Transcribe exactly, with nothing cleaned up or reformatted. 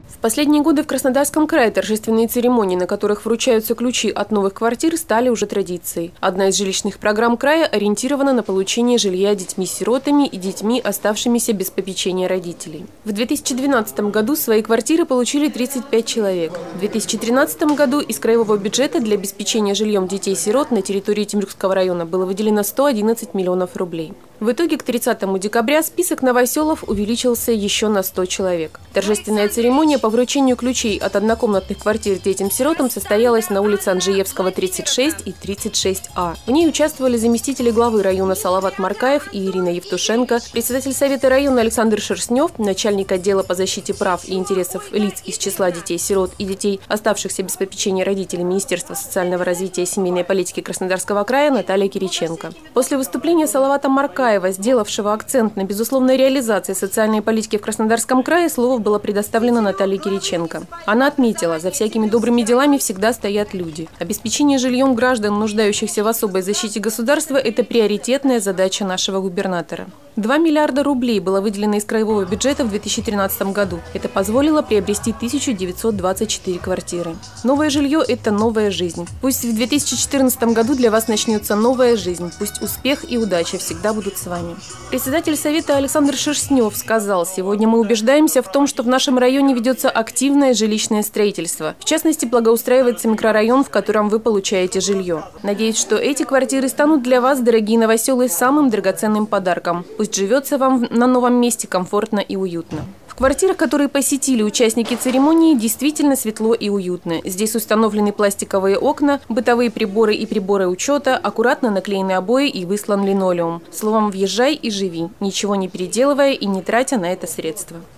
В последние годы в Краснодарском крае торжественные церемонии, на которых вручаются ключи от новых квартир, стали уже традицией. Одна из жилищных программ края ориентирована на получение жилья детьми-сиротами и детьми, оставшимися без попечения родителей. В две тысячи двенадцатом году свои квартиры получили тридцать пять человек. В две тысячи тринадцатом году из краевого бюджета для обеспечения жильем детей-сирот на территории Темрюкского района было выделено сто одиннадцать миллионов рублей. В итоге к тридцатому декабря список новоселов увеличился еще на сто человек. Торжественная церемония по вручению ключей от однокомнатных квартир детям-сиротам состоялась на улице Анжеевского, тридцать шесть и тридцать шесть А. В ней участвовали заместители главы района Салават Маркаев и Ирина Евтушенко, председатель совета района Александр Шерстнев, начальник отдела по защите прав и интересов лиц из числа детей-сирот и детей, оставшихся без попечения родителей Министерства социального развития и семейной политики Краснодарского края Наталья Кириченко. После выступления Салавата Маркаева, сделавшего акцент на безусловной реализации социальной политики в Краснодарском крае, слово было предоставлено Наталье Кириченко. Она отметила, за всякими добрыми делами всегда стоят люди. Обеспечение жильем граждан, нуждающихся в особой защите государства, это приоритетная задача нашего губернатора. два миллиарда рублей было выделено из краевого бюджета в две тысячи тринадцатом году. Это позволило приобрести тысячу девятьсот двадцать четыре квартиры. Новое жилье – это новая жизнь. Пусть в две тысячи четырнадцатом году для вас начнется новая жизнь. Пусть успех и удача всегда будут с вами. Председатель совета Александр Шерстнев сказал: сегодня мы убеждаемся в том, что в нашем районе ведется активное жилищное строительство. В частности, благоустраивается микрорайон, в котором вы получаете жилье. Надеюсь, что эти квартиры станут для вас, дорогие новоселы, самым драгоценным подарком. Пусть живется вам на новом месте комфортно и уютно. В квартирах, которые посетили участники церемонии, действительно светло и уютно. Здесь установлены пластиковые окна, бытовые приборы и приборы учета, аккуратно наклеены обои и выслан линолеум. Словом, въезжай и живи, ничего не переделывая и не тратя на это средства.